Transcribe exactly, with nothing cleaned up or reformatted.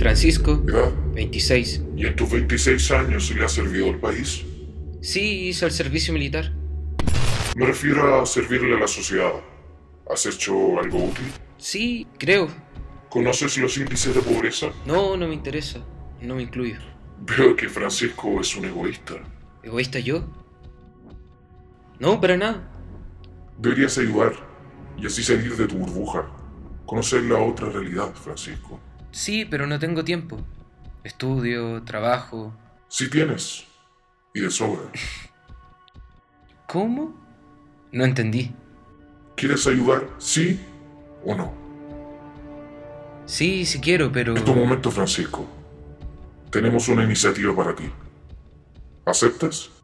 Francisco, ¿Edad? veintiséis. ¿Y en tus veintiséis años le has servido al país? Sí, hice el servicio militar. Me refiero a servirle a la sociedad. ¿Has hecho algo útil? Sí, creo. ¿Conoces los índices de pobreza? No, no me interesa. No me incluyo. Veo que Francisco es un egoísta. ¿Egoísta yo? No, para nada. Deberías ayudar y así salir de tu burbuja. Conocer la otra realidad, Francisco. Sí, pero no tengo tiempo. Estudio, trabajo. Sí tienes. Y de sobra. ¿Cómo? No entendí. ¿Quieres ayudar, sí o no? Sí, sí quiero, pero... Es tu momento, Francisco. Tenemos una iniciativa para ti. ¿Aceptas?